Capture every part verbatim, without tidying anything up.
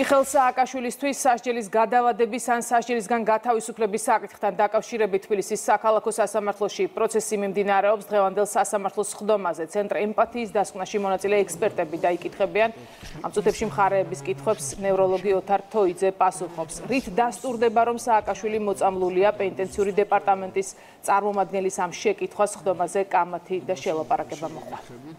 მიხეილ სააკაშვილისთვის სასჯელის გადავადების ან სასჯელისგან გათავისუფლების საკითხთან დაკავშირებით თბილისის საქალაქო სასამართლოში პროცესი მიმდინარეობს. დღევანდელ სასამართლოს სხდომაზე ცენტრ ემპათიის დასკვნაში მონაწილე ექსპერტები დაიკითხებიან. ამ წუთებში მხარეების კითხვებს ნევროლოგი ოთარ თოიძე პასუხობს. რით დასტურდება, რომ სააკაშვილი მოწამლულია? პენიტენციური დეპარტამენტის წარმომადგენლის ამ შეკითხვას სხდომაზე კამათი და შელაპარაკება მოხდა.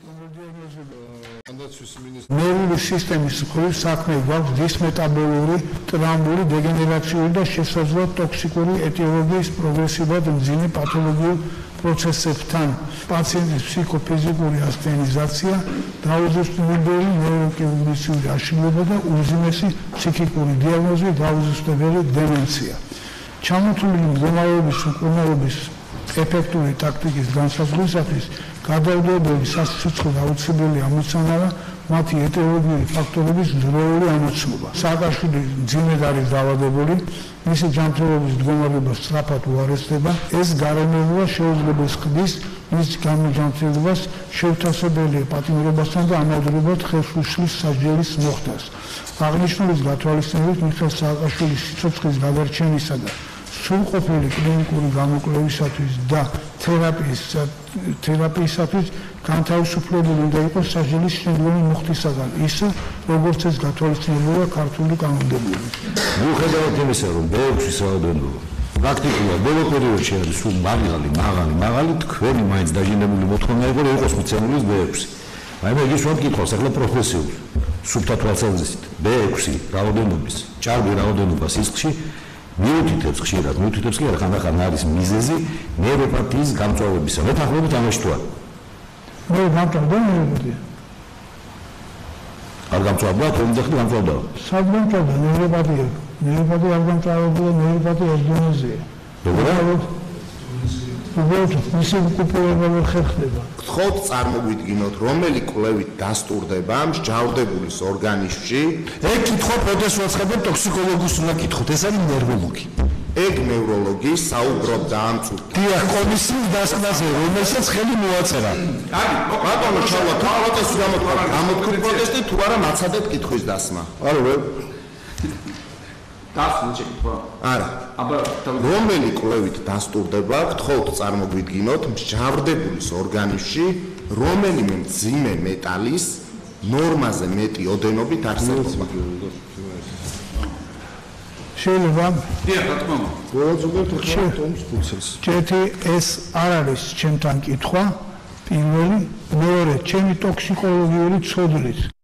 ნერვული სისტემის მხრივ საქმე გვაქვს დისმეტაბოლური, ტრამბული, დეგენერაციული და შესაძლოა ტოქსიკური ეტიოლოგიის პროგრესულად მძიმე პათოლოგიურ პროცესებთან. პაციენტის ფსიქოფიზიკური ასტენიზაცია, დაუზუსტებელი ნეიროკოგნიციური აშლილობა და უზიმესი ფსიქიკური დიაგნოზი, დაუზუსტებელი დემენცია. ჩამოთვლილი მდგომარეობის მკურნალობის ეფექტური ტაქტიკის განსაზღვრისათვის გადავდებული სასიცოცხლო აუცილებელი ამოცანა მათი ეტიოლოგიური ფაქტორების ძროული ამოცნობა. სააკაშვილი მძიმედ არის დაავადებული, მისი ჯანმრთელობის მდგომარეობა სწრაფად უარესდება. ეს გარემოება შეუძლებს ხდის მის გამოჯანმრთელებას შეუთავსებელი პატიმრობასთან და ამავდროულად ხელს უშლის სასჯელის მოხდას. აღნიშნულის გათვალისწინებით მიხეილ სააკაშვილის სიცოცხლის გადარჩენისა და სრულყოფილი კლინიკური გამოკვლევისათვის და თერაპიის თერაპიისათვის განთავისუფლებული უნდა იყოს სასჯელის შემდგომი მოხდისაგან, ისე როგორც ეს გათვალისწინებულა ქართული კანონმდებლობით. მიუხედავად იმისა, რომ ბევრს რაოდენობა პრაქტიკულად ბოლო პერიოდში არის სულ მაღალი, მაღალი, მაღალი, თქვენი მაინც დაჟინებული მოთხოვნა იყო, რომ იყოს მიცემული ბე ექვსი. მაგრამ ეგ ის რომ კითხავს ახლა პროფესიულ სუფთა თვალსაზრისით ბე ექვსი რაოდენობის, ჭარბი რაოდენობა სისხლში მიუთითებს ხშირად, მიუთითებს კი არა ხანდახან არის მიზეზი ნეიროპათიის გამწვავებისა. მეთანხმებით ამაში თუ არა? მე გამწვავდა ნეიროპათია. არ გამწვავდა, თუ უნდა ხდი გამწვავდა? სად გამწვავდა ნეიროპათია? ნეიროპათია არ გამწვავდა, ნეიროპათია ეს დონეზეა. როგორ? უბრალოდ მისი უკუპრობა ვერ ხერხდება. გთხოვთ წარმოგვიდგინოთ, რომელი კვლევით დასტურდება მსჯავრდებულის ორგანიზმში? ეგ კითხვა პროფესორსგან ტოქსიკოლოგს უნდა კითხოთ, ეს არის ნევროლოგი. ეგ ნევროლოგი საუბრობდა ამ წუთში. დიახ, კომისიის დასკვნაზე, რომელსაც ხელი მოაწერა. კარგი, ბატონო ჩავა, თავალატეს გამოთქვა, გამოთქვი პროტესტი თუ არა მაცადეთ კითხვის დასმა. არა, ვერ. დასმა შეკითხვა. არა. აბა რომელი კვლევით დასტურდება, გთხოვთ წარმოგვიდგინოთ მსჯავრდებულის ორგანიზმში რომელიმე მძიმე მეტალის ნორმაზე მეტი ოდენობით არსებობა. შეიძლება დიახ, რა თქმა უნდა. გოაზობთ ხარ ტომს ფუცელს. ჩემი ეს არ არის ჩემთან კითხვა. პირველი, მეორე, ჩემი ტოქსიკოლოგიური ცოდვით